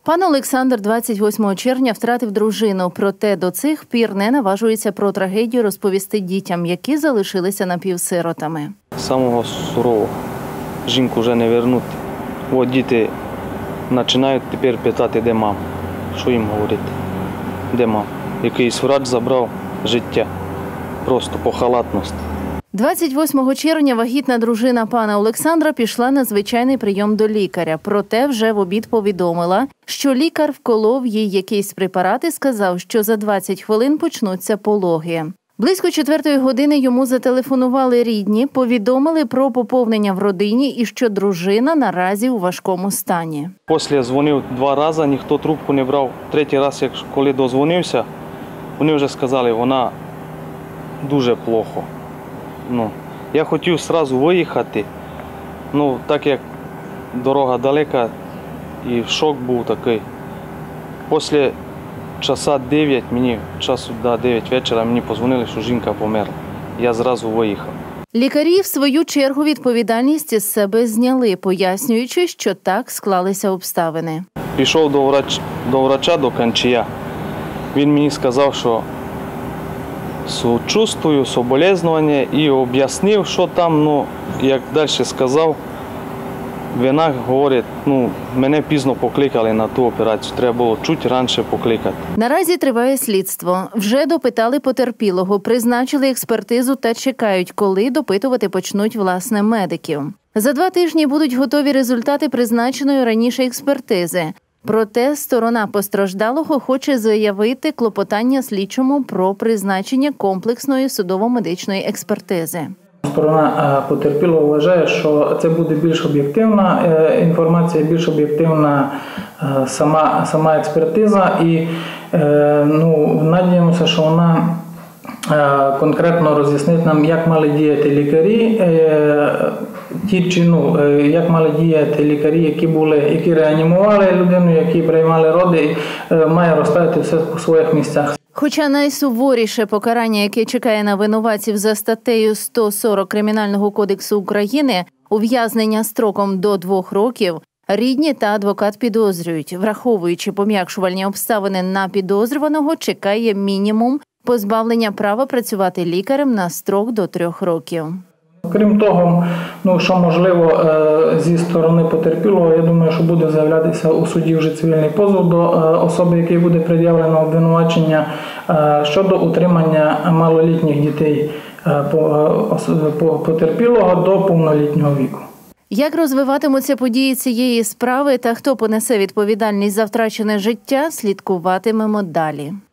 Пан Олександр 28 червня втратив дружину, проте до цих пір не наважується про трагедію розповісти дітям, які залишилися напівсиротами. Самого сурового. Жінку вже не повернути. От діти починають тепер питати, де мама. Що їм говорити? Де мама? Якийсь врач забрав життя. Просто по халатності. 28 червня вагітна дружина пана Олександра пішла на звичайний прийом до лікаря. Проте вже в обід повідомила, що лікар вколов їй якийсь препарат і сказав, що за 20 хвилин почнуться пологи. Близько 4 години йому зателефонували рідні, повідомили про поповнення в родині і що дружина наразі у важкому стані. Після дзвонив 2 рази, ніхто трубку не брав. 3-й раз, коли дозвонився, вони вже сказали, вона дуже плохо. Я хотів одразу виїхати, так як дорога далека і шок був такий. Після часа 9, часу 9 вечора, мені подзвонили, що жінка померла. Я одразу виїхав. Лікарі, в свою чергу, відповідальність із себе зняли, пояснюючи, що так склалися обставини. Пішов до врача, до Канчія. Він мені сказав, що сочувствую, соболезнування і об'яснив, що там, як далі сказав, вона говорить, мене пізно покликали на ту операцію, треба було чуть раніше покликати. Наразі триває слідство. Вже допитали потерпілого, призначили експертизу та чекають, коли допитувати почнуть власне медиків. За 2 тижні будуть готові результати призначеної раніше експертизи. Проте сторона постраждалого хоче заявити клопотання слідчому про призначення комплексної судово-медичної експертизи. Сторона потерпілого вважає, що це буде більш об'єктивна інформація, більш об'єктивна сама експертиза. І надіємося, що вона конкретно роз'яснить нам, як мали діяти лікарі, як мали діяти лікарі, які реанімували людину, які приймали роди, має розставити все по своїх місцях. Хоча найсуворіше покарання, яке чекає на винуватців за статтею 140 Кримінального кодексу України, ув'язнення строком до 2 років, рідні та адвокат підозрюють, враховуючи пом'якшувальні обставини на підозрюваного, чекає мінімум позбавлення права працювати лікарем на строк до 3 років. Крім того, що можливо зі сторони потерпілого, я думаю, що буде заявлятися у суді вже цивільний позов до особи, якій буде пред'явлено обвинувачення щодо утримання малолітніх дітей потерпілого до повнолітнього віку. Як розвиватимуться події цієї справи та хто понесе відповідальність за втрачене життя, слідкуватимемо далі.